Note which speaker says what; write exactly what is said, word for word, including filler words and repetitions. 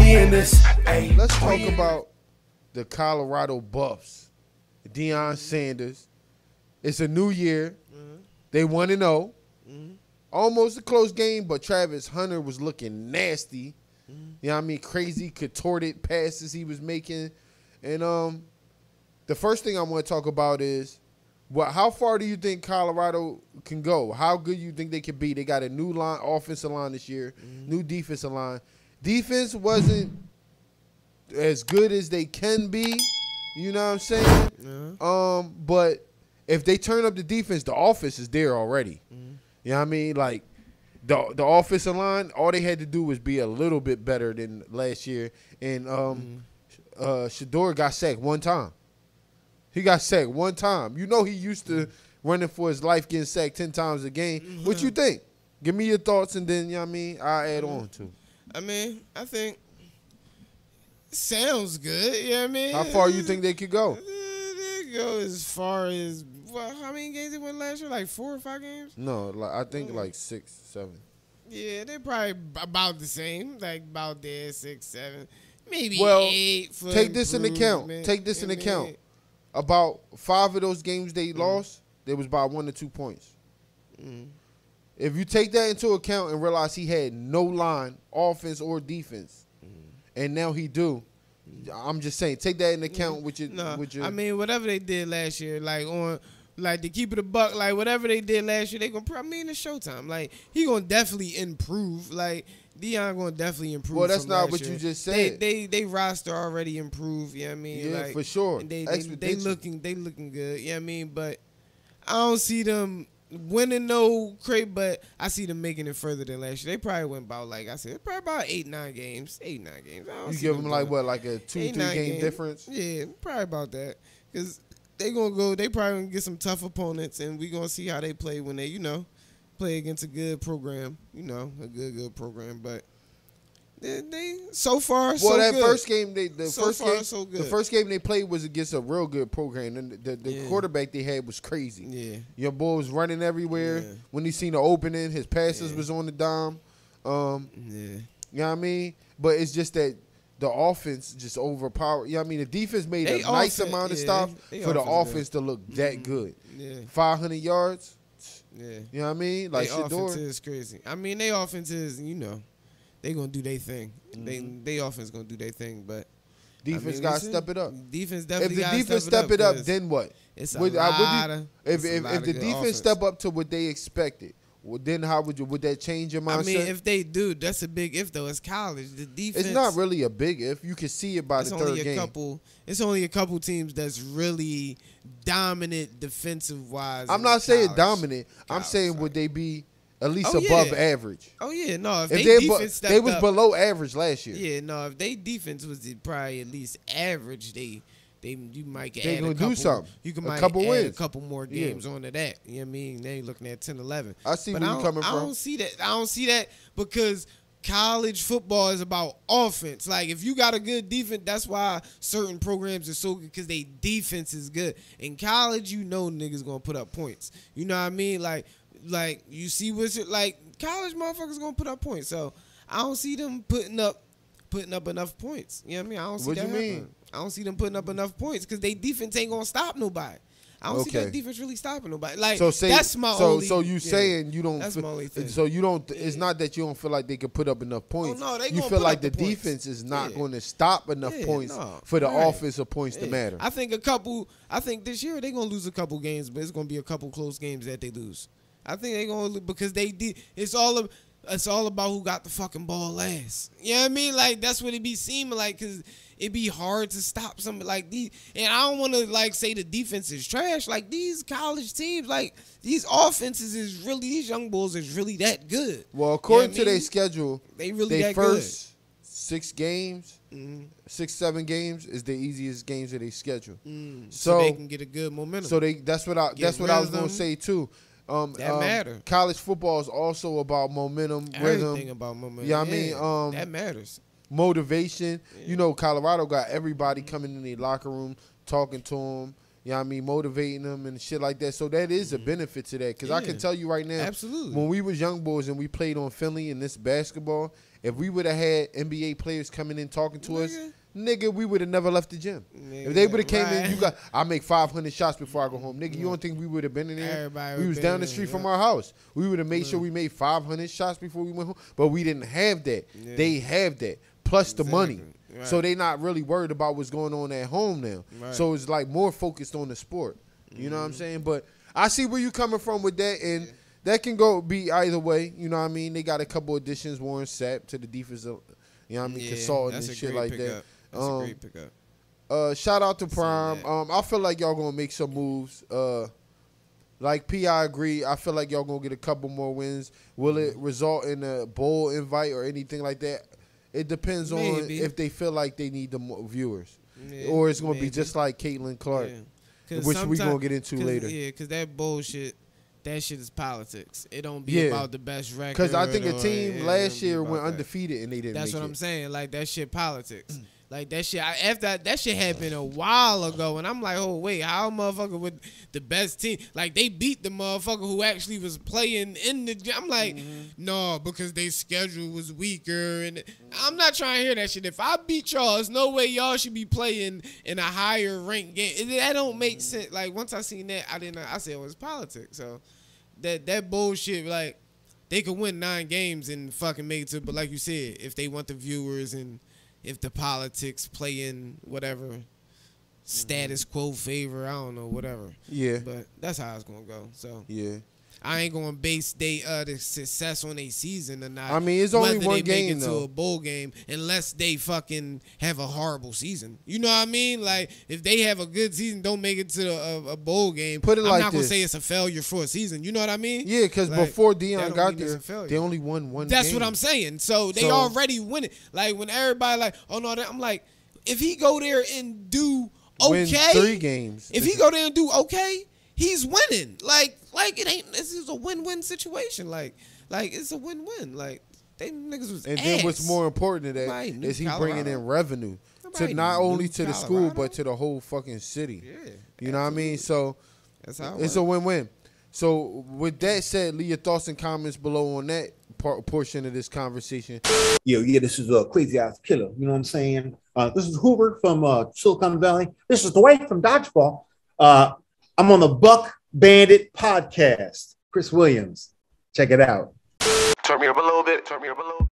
Speaker 1: we in this. Ay,
Speaker 2: Let's talk about the Colorado Buffs. Deion Sanders. It's a new year. Mm-hmm. They one and oh. Mm-hmm. Almost a close game, but Travis Hunter was looking nasty. Mm-hmm. You know what I mean? Crazy contorted passes he was making. And um, the first thing I want to talk about is what? How far do you think Colorado can go? How good you think they can be? They got a new line, offensive line this year, mm-hmm. new defensive line. Defense wasn't as good as they can be. You know what I'm saying? Mm-hmm. Um, but if they turn up the defense, the offense is there already. Mm-hmm. You know what I mean? Like the the offensive line, all they had to do was be a little bit better than last year. And um, mm-hmm. uh, Shedeur got sacked one time. He got sacked one time. You know he used to mm-hmm. running for his life, getting sacked ten times a game. Mm-hmm. What you think? Give me your thoughts, and then, you know what I mean, I'll add mm-hmm. on to.
Speaker 3: I mean, I think it sounds good. You know what I mean?
Speaker 2: How far you think they could go?
Speaker 3: They go as far as, well, how many games they won last year? Like four or five games?
Speaker 2: No, like I think like six, seven.
Speaker 3: Yeah, they're probably about the same. Like about there, six, seven, maybe
Speaker 2: well,
Speaker 3: eight. For
Speaker 2: take this in account. Take this in account. About five of those games they mm-hmm. lost, they was by one or two points. Mm-hmm. If you take that into account and realize he had no line, offense or defense, mm-hmm. and now he do, I'm just saying, take that into account with your,
Speaker 3: no,
Speaker 2: with your.
Speaker 3: I mean, whatever they did last year, like on, like to keep it a buck, like whatever they did last year, they gonna. I mean, it's Showtime. Like he gonna definitely improve. Like Deion gonna definitely improve.
Speaker 2: Well, that's
Speaker 3: from
Speaker 2: not
Speaker 3: last
Speaker 2: what
Speaker 3: year.
Speaker 2: you just said.
Speaker 3: They, they they roster already improved. You know what I mean?
Speaker 2: Yeah,
Speaker 3: like,
Speaker 2: for sure.
Speaker 3: And they they, they looking they looking good. You know what I mean? But I don't see them winning no crate, but I see them making it further than last year. They probably went about, like I said, probably about eight, nine games. Eight, nine games. I don't
Speaker 2: you
Speaker 3: see
Speaker 2: give
Speaker 3: them,
Speaker 2: them like
Speaker 3: going,
Speaker 2: what, like a two,
Speaker 3: eight,
Speaker 2: three game
Speaker 3: games.
Speaker 2: difference?
Speaker 3: Yeah, probably about that. Because they gonna go. They probably gonna get some tough opponents, and we gonna see how they play when they, you know, play against a good program. You know, a good good program, but. They, they so far
Speaker 2: well,
Speaker 3: so
Speaker 2: that
Speaker 3: good.
Speaker 2: first game they the
Speaker 3: so
Speaker 2: first
Speaker 3: far,
Speaker 2: game
Speaker 3: so good.
Speaker 2: the first game they played was against a real good program, and the, the, the
Speaker 3: yeah.
Speaker 2: quarterback they had was crazy.
Speaker 3: Yeah,
Speaker 2: your boy was running everywhere. Yeah. When he seen the opening, his passes yeah. was on the dime. Um, yeah, you know what I mean. But it's just that the offense just overpowered. You know what I mean. The defense made they a nice offense, amount of yeah, stuff they, they for the offense good. to look that mm-hmm. good. Yeah, five hundred yards. Yeah, you know what I mean. Like
Speaker 3: their offense is crazy. I mean, their offense is, you know. They gonna do their thing. Mm-hmm. They they offense gonna do their thing, but
Speaker 2: defense I mean, gotta step it up.
Speaker 3: Defense definitely.
Speaker 2: If the defense step, step it up, then what?
Speaker 3: It's a
Speaker 2: would,
Speaker 3: lot
Speaker 2: I, would you,
Speaker 3: of,
Speaker 2: if if,
Speaker 3: if
Speaker 2: the defense
Speaker 3: offense.
Speaker 2: step up to what they expected, well, then how would you? Would that change your mindset?
Speaker 3: I mean, if they do, that's a big if though. It's college. The defense.
Speaker 2: It's not really a big if. You can see it by
Speaker 3: the
Speaker 2: third
Speaker 3: only a
Speaker 2: game.
Speaker 3: Couple, it's only a couple teams that's really dominant defensive wise.
Speaker 2: I'm not saying
Speaker 3: college.
Speaker 2: dominant.
Speaker 3: College,
Speaker 2: I'm saying
Speaker 3: sorry.
Speaker 2: would they be at least
Speaker 3: oh,
Speaker 2: above
Speaker 3: yeah.
Speaker 2: average?
Speaker 3: Oh yeah, no. If,
Speaker 2: if
Speaker 3: they,
Speaker 2: they
Speaker 3: defense
Speaker 2: bu- they was
Speaker 3: up,
Speaker 2: below average last year.
Speaker 3: Yeah, no. If they defense was probably at least average, they they you might get
Speaker 2: they
Speaker 3: add
Speaker 2: gonna
Speaker 3: a couple,
Speaker 2: do something.
Speaker 3: You can
Speaker 2: a
Speaker 3: might
Speaker 2: couple
Speaker 3: add
Speaker 2: wins.
Speaker 3: a couple more games
Speaker 2: yeah.
Speaker 3: onto that. You know what I mean? They looking at ten, eleven.
Speaker 2: I see
Speaker 3: but
Speaker 2: where
Speaker 3: I
Speaker 2: you coming
Speaker 3: I
Speaker 2: from.
Speaker 3: I don't see that. I don't see that because college football is about offense. Like if you got a good defense, that's why certain programs are so good because they defense is good. In college, you know niggas gonna put up points. You know what I mean? Like like you see what's it like. College motherfuckers gonna put up points, so I don't see them putting up putting up enough points. You know what I mean? I don't see
Speaker 2: what
Speaker 3: that
Speaker 2: you
Speaker 3: happening.
Speaker 2: mean?
Speaker 3: I don't see them putting up enough points because they defense ain't gonna stop nobody. I don't
Speaker 2: okay.
Speaker 3: see that defense really stopping nobody. Like
Speaker 2: so say,
Speaker 3: that's my
Speaker 2: so,
Speaker 3: only.
Speaker 2: So you
Speaker 3: yeah,
Speaker 2: saying you don't?
Speaker 3: That's
Speaker 2: feel,
Speaker 3: my only thing.
Speaker 2: So you don't. It's not that you don't feel like they can put up enough points.
Speaker 3: Oh, no, they
Speaker 2: you
Speaker 3: gonna
Speaker 2: feel
Speaker 3: put
Speaker 2: like
Speaker 3: up
Speaker 2: the,
Speaker 3: the points.
Speaker 2: defense is not
Speaker 3: yeah.
Speaker 2: going to stop enough
Speaker 3: yeah,
Speaker 2: points
Speaker 3: no.
Speaker 2: for the
Speaker 3: right.
Speaker 2: offensive points
Speaker 3: yeah.
Speaker 2: to matter.
Speaker 3: I think a couple. I think this year they're gonna lose a couple games, but it's gonna be a couple close games that they lose. I think they're gonna because they did. It's all of. It's all about who got the fucking ball last. You know what I mean? Like, that's what it be seeming like, because it be hard to stop something like these. And I don't want to, like, say the defense is trash. Like, these college teams, like, these offenses is really, these young bulls is really that good.
Speaker 2: Well, according
Speaker 3: you know
Speaker 2: to
Speaker 3: I mean?
Speaker 2: their schedule,
Speaker 3: they really
Speaker 2: they
Speaker 3: that
Speaker 2: first six games,
Speaker 3: mm-hmm.
Speaker 2: six, seven games is the easiest games of their schedule.
Speaker 3: Mm, so, so they can get a good momentum.
Speaker 2: So they that's what I, that's what I was going to say, too. Um,
Speaker 3: that
Speaker 2: um,
Speaker 3: matter.
Speaker 2: College football is also about momentum,
Speaker 3: Everything
Speaker 2: rhythm.
Speaker 3: about momentum.
Speaker 2: Yeah,
Speaker 3: you know
Speaker 2: I mean,
Speaker 3: yeah,
Speaker 2: um,
Speaker 3: that matters.
Speaker 2: Motivation. Yeah. You know, Colorado got everybody coming in the locker room, talking to them. you know what I mean, motivating them and shit like that. So that is a benefit to that. Because yeah. I can tell you right now,
Speaker 3: absolutely,
Speaker 2: when we was young boys and we played on Finley in this basketball, if we would have had N B A players coming in talking to nigga. us, nigga, we would have never left the gym. Nigga, if they would have came right. in, you got, I make five hundred shots before I go home. Nigga, you don't think we would have been in there?
Speaker 3: Everybody
Speaker 2: we was down the street in, from yeah. our house. We would have made yeah. sure we made five hundred shots before we went home. But we didn't have that. Yeah. They have that. Plus exactly. the money. Right. So they not really worried about what's going on at home now. Right. So it's like more focused on the sport. You mm-hmm. know what I'm saying? But I see where you coming from with that, and yeah. that can go be either way. You know what I mean? They got a couple additions, Warren Sapp to the defensive, you know what I mean, yeah, consultant and shit like that.
Speaker 3: Up. That's um, a great pickup.
Speaker 2: Uh, shout out to Prime. Um, I feel like y'all gonna make some moves. Uh, like P, I agree. I feel like y'all gonna get a couple more wins. Will mm-hmm. it result in a bowl invite or anything like that? It depends maybe. on if they feel like they need the more viewers, yeah, or it's gonna maybe. be just like Caitlin Clark, yeah. which we gonna get into later.
Speaker 3: Yeah, because that bullshit, that shit is politics. It don't be yeah. about the best record.
Speaker 2: Because I think a team last year went that. undefeated and they didn't.
Speaker 3: That's
Speaker 2: make
Speaker 3: what
Speaker 2: it.
Speaker 3: I'm saying. Like that shit politics. Like that shit, I, after that, that shit happened a while ago, and I'm like, oh wait, how a motherfucker with the best team, like they beat the motherfucker who actually was playing in the. I'm like, mm-hmm. no, because their schedule was weaker, and I'm not trying to hear that shit. If I beat y'all, there's no way y'all should be playing in a higher ranked game. That don't make sense. Like once I seen that, I didn't. I said it was politics. So that that bullshit, like they could win nine games and fucking make it to, but like you said, if they want the viewers and if the politics play in whatever status quo favor, I don't know, whatever.
Speaker 2: Yeah.
Speaker 3: But that's how it's gonna go. So
Speaker 2: yeah,
Speaker 3: I ain't gonna base they uh the success on a season or not.
Speaker 2: I mean, it's only one
Speaker 3: they
Speaker 2: game
Speaker 3: make it
Speaker 2: though.
Speaker 3: to a bowl game unless they fucking have a horrible season. You know what I mean? Like if they have a good season, don't make it to a, a bowl game.
Speaker 2: Put it
Speaker 3: I'm
Speaker 2: like
Speaker 3: not gonna
Speaker 2: this.
Speaker 3: say it's a failure for a season. You know what I mean?
Speaker 2: Yeah, because
Speaker 3: like,
Speaker 2: before Deion got there, they only won one.
Speaker 3: That's
Speaker 2: game.
Speaker 3: what I'm saying. So they
Speaker 2: so,
Speaker 3: already win it. Like when everybody like, oh no, I'm like, if he go there and do okay,
Speaker 2: win three games.
Speaker 3: If he go there and do okay, he's winning. Like, like it ain't. This is a win-win situation. Like, like it's a win-win. Like they niggas was.
Speaker 2: And
Speaker 3: ass.
Speaker 2: then what's more important than that right, is he Colorado. bringing in revenue Nobody to not only to the Colorado. school but to the whole fucking city. Yeah, you absolutely. know what I mean? So
Speaker 3: that's how
Speaker 2: it's a win-win. So with that said, leave your thoughts and comments below on that part, portion of this conversation.
Speaker 1: Yo, yeah, this is a uh, Crazy Ass Killer. You know what I'm saying? Uh, this is Hoover from uh, Silicon Valley. This is Dwight from Dodgeball. Uh, I'm on the Buck Bandit podcast. Chris Williams. Check it out.
Speaker 4: Turn me up a little bit. Turn me up a little.